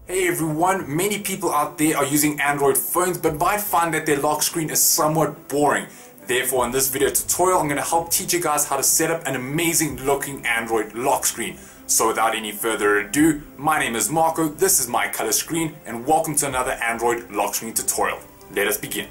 Hey everyone, many people out there are using Android phones but might find that their lock screen is somewhat boring. Therefore, in this video tutorial, I'm going to help teach you guys how to set up an amazing looking Android lock screen. So without any further ado, my name is Marco, this is mycolorscreen, and welcome to another Android lock screen tutorial. Let us begin.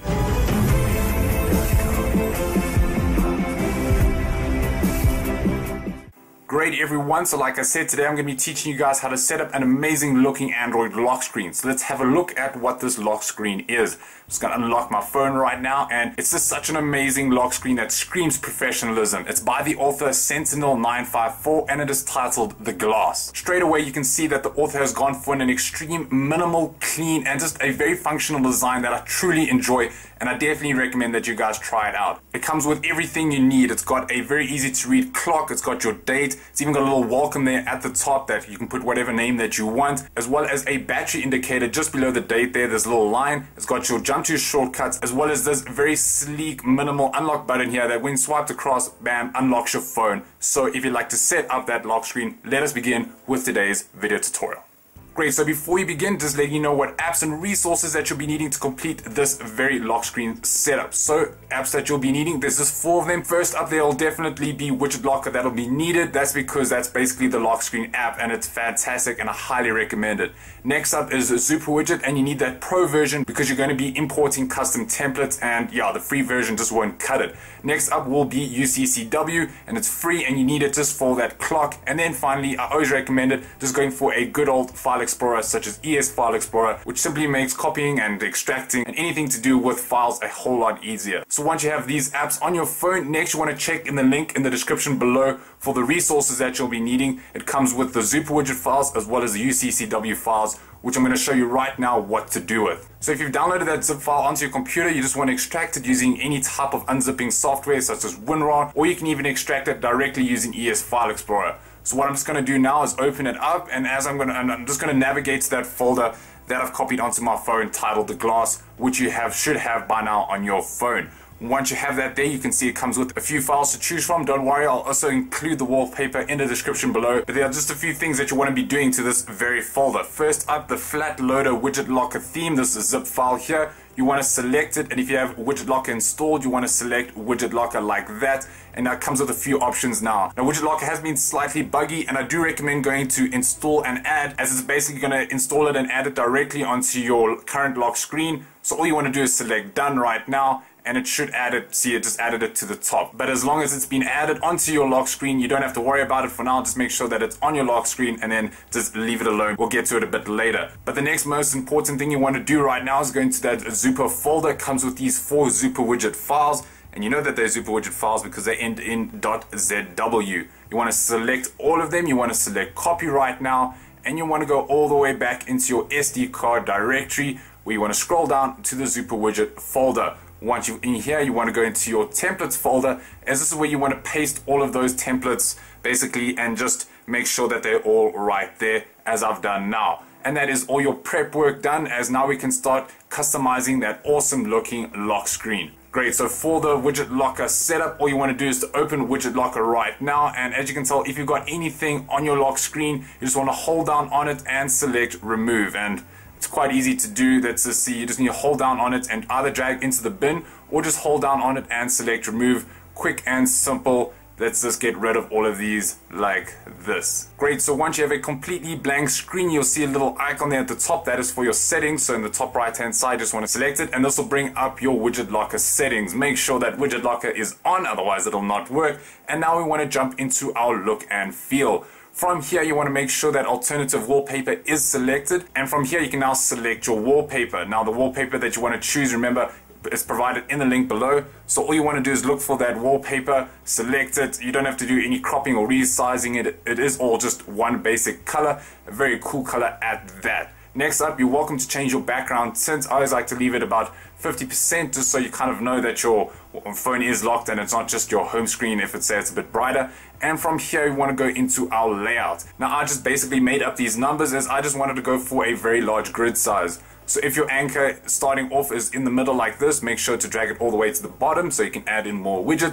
Great everyone, so like I said, today I'm going to be teaching you guys how to set up an amazing looking Android lock screen. So let's have a look at what this lock screen is. I'm just going to unlock my phone right now, and it's just such an amazing lock screen that screams professionalism. It's by the author sentinel954 and it is titled The Glass. Straight away you can see that the author has gone for an extreme, minimal, clean and just a very functional design that I truly enjoy, and I definitely recommend that you guys try it out. It comes with everything you need. It's got a very easy to read clock, it's got your date, it's even got a little welcome there at the top that you can put whatever name that you want, as well as a battery indicator just below the date there. There's a little line. It's got your jump to shortcuts, as well as this very sleek minimal unlock button here that when swiped across, bam, unlocks your phone. So if you'd like to set up that lock screen, let us begin with today's video tutorial. Great, so before we begin, just let you know what apps and resources that you'll be needing to complete this very lock screen setup. So apps that you'll be needing, there's just 4 of them. First up, there'll definitely be Widgetlocker. That'll be needed. That's because that's basically the lock screen app and it's fantastic and I highly recommend it. Next up is Super Widget, and you need that pro version because you're going to be importing custom templates, and yeah, the free version just won't cut it. Next up will be UCCW, and it's free and you need it just for that clock. And then finally, I always recommend it just going for a good old file explorer such as ES File Explorer, which simply makes copying and extracting and anything to do with files a whole lot easier. So once you have these apps on your phone, next you want to check in the link in the description below for the resources that you'll be needing. It comes with the Super Widget files as well as the UCCW files, which I'm going to show you right now what to do with. So if you've downloaded that zip file onto your computer, you just want to extract it using any type of unzipping software such as WinRAR, or you can even extract it directly using ES File Explorer. So what I'm just going to do now is open it up, and I'm just going to navigate to that folder that I've copied onto my phone titled The Glass, which you should have by now on your phone. Once you have that there, you can see it comes with a few files to choose from. Don't worry, I'll also include the wallpaper in the description below. But there are just a few things that you want to be doing to this very folder. First up, the flat loader Widgetlocker theme. This is a zip file here. You want to select it, and if you have Widgetlocker installed, you want to select Widgetlocker like that, and that comes with a few options now. Now Widgetlocker has been slightly buggy, and I do recommend going to install and add, as it's basically going to install it and add it directly onto your current lock screen. So all you want to do is select done right now, and it should add it. See, it just added it to the top. But as long as it's been added onto your lock screen, you don't have to worry about it for now. Just make sure that it's on your lock screen and then just leave it alone. We'll get to it a bit later. But the next most important thing you want to do right now is go into that Zupa folder. It comes with these 4 Zupa widget files. And you know that they're Zupa widget files because they end in .zw. You want to select all of them. You want to select copy right now. And you want to go all the way back into your SD card directory, where you want to scroll down to the Zupa widget folder. Once you're in here, you want to go into your templates folder, as this is where you want to paste all of those templates basically, and just make sure that they're all right there, as I've done now. And that is all your prep work done, as now we can start customizing that awesome looking lock screen. Great, so for the Widgetlocker setup, all you want to do is to open Widgetlocker right now, and as you can tell, if you've got anything on your lock screen, you just want to hold down on it and select remove, and it's quite easy to do. That's to see, you just need to hold down on it and either drag into the bin or just hold down on it and select remove. Quick and simple. Let's just get rid of all of these like this. Great, so once you have a completely blank screen, you'll see a little icon there at the top. That is for your settings. So in the top right hand side, just want to select it, and this will bring up your Widgetlocker settings. Make sure that Widgetlocker is on, otherwise it'll not work. And now we want to jump into our look and feel. From here, you want to make sure that alternative wallpaper is selected, and from here you can now select your wallpaper. Now the wallpaper that you want to choose, remember, is provided in the link below. So all you want to do is look for that wallpaper, select it. You don't have to do any cropping or resizing it. It is all just one basic color, a very cool color at that. Next up, you're welcome to change your background tint. I always like to leave it about 50% just so you kind of know that your phone is locked and it's not just your home screen if it's a bit brighter. And from here, we want to go into our layout. Now, I just basically made up these numbers as I just wanted to go for a very large grid size. So if your anchor starting off is in the middle like this, make sure to drag it all the way to the bottom so you can add in more widgets.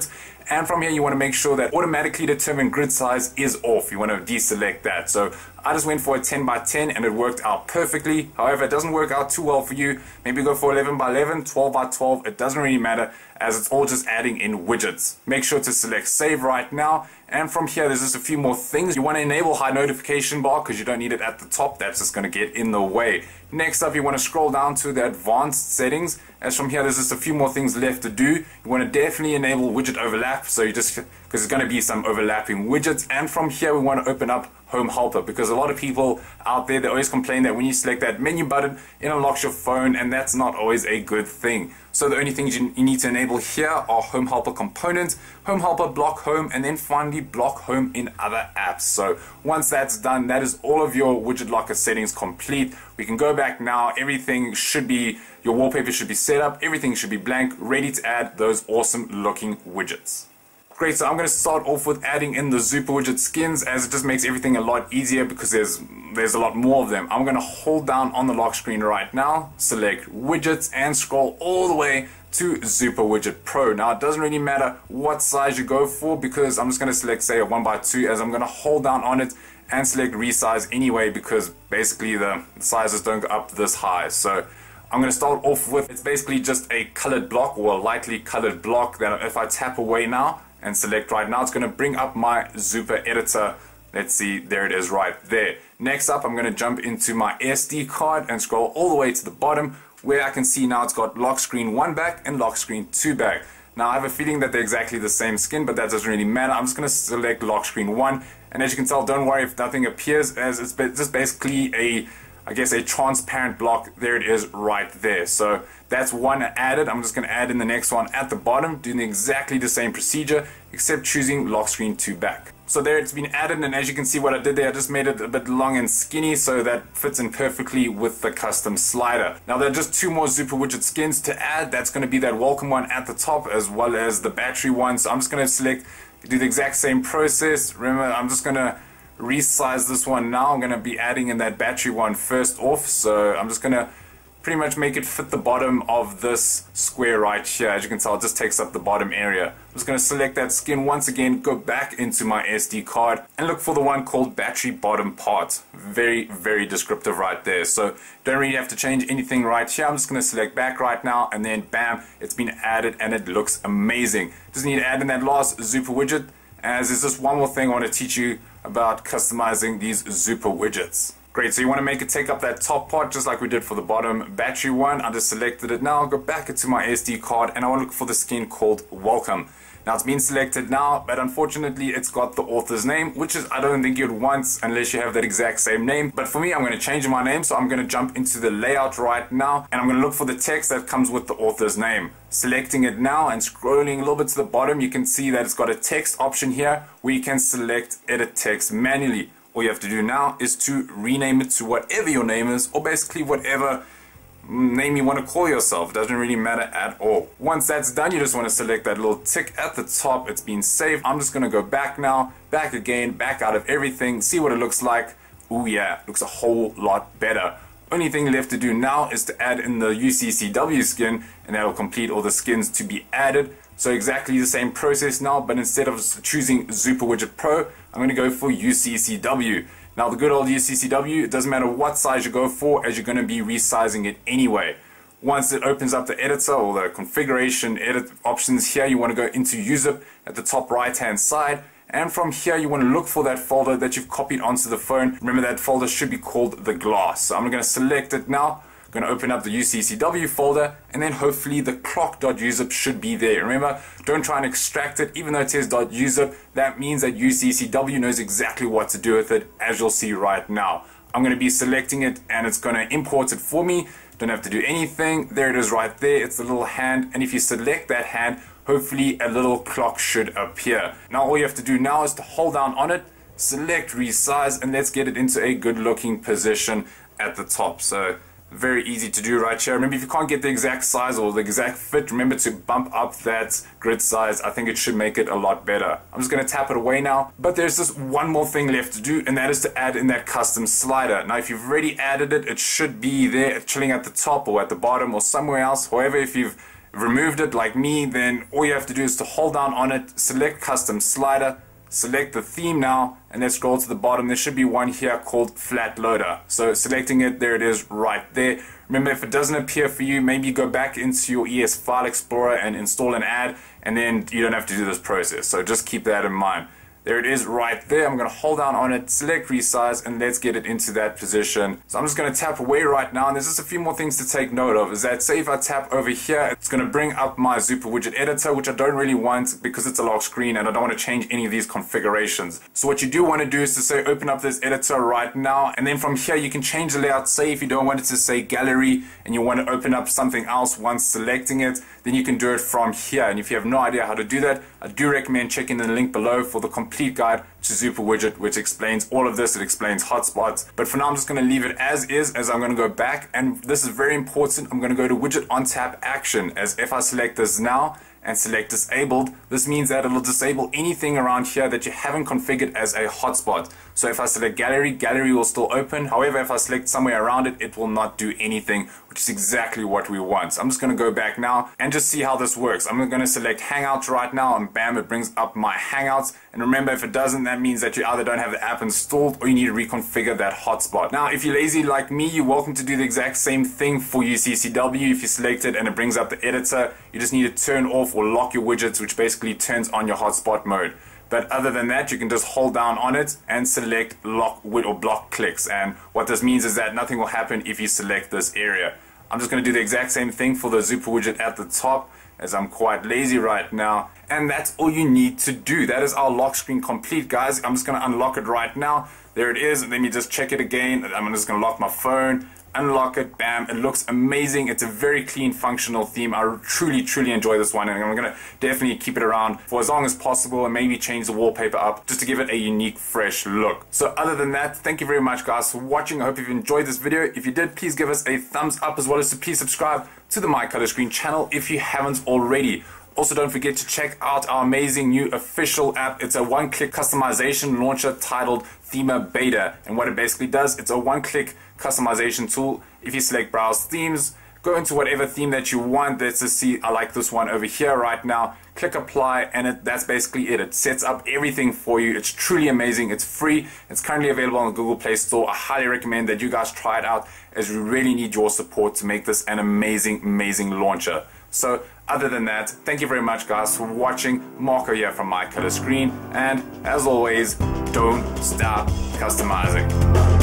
And from here you want to make sure that automatically determine grid size is off. You want to deselect that. So I just went for a 10 by 10 and it worked out perfectly. However, it doesn't work out too well for you. Maybe go for 11 by 11, 12 by 12. It doesn't really matter, as it's all just adding in widgets. Make sure to select save right now. And from here, there's just a few more things. You want to enable high notification bar because you don't need it at the top. That's just going to get in the way. Next up, you want to scroll down to the advanced settings. As from here, there's just a few more things left to do. You want to definitely enable widget overlap. So you just, because there's going to be some overlapping widgets. And from here, we want to open up Home Helper, because a lot of people out there, they always complain that when you select that menu button, it unlocks your phone, and that's not always a good thing. So the only things you need to enable here are Home Helper components, Home Helper block home, and then finally block home in other apps. So once that's done, that is all of your Widgetlocker settings complete. We can go back now. Everything should be, your wallpaper should be set up, everything should be blank, ready to add those awesome looking widgets. Great, so I'm going to start off with adding in the Super Widget skins, as it just makes everything a lot easier because there's a lot more of them. I'm going to hold down on the lock screen right now, select Widgets, and scroll all the way to Super Widget Pro. Now it doesn't really matter what size you go for, because I'm just going to select, say, a 1x2, as I'm going to hold down on it and select resize anyway, because basically the sizes don't go up this high. So I'm going to start off with, it's basically just a colored block, or a lightly colored block, that if I tap away now and select right now, it's going to bring up my Super editor. Let's see, there it is right there. Next up, I'm going to jump into my SD card and scroll all the way to the bottom, where I can see now it's got lock screen 1 back and lock screen 2 back. Now I have a feeling that they're exactly the same skin, but that doesn't really matter. I'm just going to select lock screen 1, and as you can tell, don't worry if nothing appears, as it's just basically a, I guess, a transparent block. There it is right there. So that's one added. I'm just going to add in the next one at the bottom, doing exactly the same procedure, except choosing lock screen 2 back. So there it's been added, and as you can see what I did there, I just made it a bit long and skinny so that fits in perfectly with the custom slider. Now there are just 2 more Super Widget skins to add. That's going to be that welcome one at the top, as well as the battery one. So I'm just going to select, do the exact same process. Remember, I'm just going to resize this one now. I'm going to be adding in that battery one first off, so I'm just going to pretty much make it fit the bottom of this square right here. As you can tell, it just takes up the bottom area. I'm just going to select that skin once again, go back into my SD card, and look for the one called battery bottom part. Very, very descriptive right there. So don't really have to change anything right here. I'm just going to select back right now, and then bam, it's been added and it looks amazing. Just need to add in that last Super Widget, as there's just one more thing I want to teach you about customizing these Super Widgets. Great, so you want to make it take up that top part just like we did for the bottom battery one. I just selected it now, I'll go back into my SD card, and I want to look for the skin called Welcome. Now it's been selected now, but unfortunately it's got the author's name, which is, I don't think you'd want unless you have that exact same name. But for me, I'm going to change my name, so I'm going to jump into the layout right now, and I'm going to look for the text that comes with the author's name. Selecting it now and scrolling a little bit to the bottom, you can see that it's got a text option here where you can select edit text manually. All you have to do now is to rename it to whatever your name is, or basically whatever name you want to call yourself. It doesn't really matter at all. Once that's done, you just want to select that little tick at the top. It's been saved. I'm just going to go back now, back again, back out of everything, see what it looks like. Oh yeah, looks a whole lot better. Only thing left to do now is to add in the UCCW skin, and that will complete all the skins to be added. So exactly the same process now, but instead of choosing Super Widget Pro, I'm going to go for UCCW. Now the good old UCCW, it doesn't matter what size you go for, as you're going to be resizing it anyway. Once it opens up the editor or the configuration edit options here, you want to go into UZIP at the top right hand side, and from here you want to look for that folder that you've copied onto the phone. Remember, that folder should be called the glass. So I'm going to select it now. Going to open up the UCCW folder, and then hopefully the clock.uzip should be there. Remember, don't try and extract it. Even though it says .uzip, that means that UCCW knows exactly what to do with it, as you'll see right now. I'm going to be selecting it, and it's going to import it for me. Don't have to do anything. There it is right there. It's the little hand, and if you select that hand, hopefully a little clock should appear. Now all you have to do now is to hold down on it, select resize, and let's get it into a good looking position at the top. So very easy to do right here. Remember, if you can't get the exact size or the exact fit, remember to bump up that grid size. I think it should make it a lot better. I'm just going to tap it away now, but there's just one more thing left to do, and that is to add in that custom slider. Now if you've already added it, it should be there chilling at the top or at the bottom or somewhere else. However, if you've removed it like me, then all you have to do is to hold down on it, select custom slider, select the theme now, and let's scroll to the bottom. There should be one here called flat loader. So selecting it, there it is right there. Remember, if it doesn't appear for you, maybe go back into your ES File Explorer and install an add, and then you don't have to do this process. So just keep that in mind. There it is right there. I'm going to hold down on it, select resize, and let's get it into that position. So I'm just going to tap away right now, and there's just a few more things to take note of. Is that, say if I tap over here, it's going to bring up my Super Widget editor, which I don't really want because it's a lock screen and I don't want to change any of these configurations. So what you do want to do is to say open up this editor right now, and then from here you can change the layout. Say if you don't want it to say gallery and you want to open up something else once selecting it, then you can do it from here. And if you have no idea how to do that, I do recommend checking the link below for the complete guide to Super Widget, which explains all of this. It explains hotspots. But for now, I'm just going to leave it as is, as I'm going to go back. And this is very important. I'm going to go to Widget on tap action, as if I select this now and select disabled, this means that it'll disable anything around here that you haven't configured as a hotspot. So if I select gallery, gallery will still open. However, if I select somewhere around it, it will not do anything, which is exactly what we want. So I'm just going to go back now and just see how this works. I'm going to select Hangouts right now, and bam, it brings up my Hangouts. And remember, if it doesn't, that means that you either don't have the app installed or you need to reconfigure that hotspot. Now, if you're lazy like me, you're welcome to do the exact same thing for UCCW. If you select it and it brings up the editor, you just need to turn off or lock your widgets, which basically turns on your hotspot mode. But other than that, you can just hold down on it and select lock or block clicks. And what this means is that nothing will happen if you select this area. I'm just going to do the exact same thing for the Super widget at the top, as I'm quite lazy right now. And that's all you need to do. That is our lock screen complete, guys. I'm just going to unlock it right now. There it is. Let me just check it again. I'm just going to lock my phone, unlock it, bam. It looks amazing. It's a very clean, functional theme. I truly enjoy this one, and I'm going to definitely keep it around for as long as possible and maybe change the wallpaper up just to give it a unique, fresh look. So other than that, thank you very much, guys, for watching. I hope you've enjoyed this video. If you did, please give us a thumbs up, as well as to please subscribe to the mycolorscreen channel if you haven't already. Also, don't forget to check out our amazing new official app. It's a one-click customization launcher titled Thema Beta. And what it basically does, it's a one-click customization tool. If you select Browse Themes, go into whatever theme that you want. Let's just see, I like this one over here right now. Click Apply, and that's basically it. It sets up everything for you. It's truly amazing. It's free. It's currently available on the Google Play Store. I highly recommend that you guys try it out, as we really need your support to make this an amazing launcher. So other than that, thank you very much, guys, for watching. Marco here from mycolorscreen, and as always, don't stop customizing.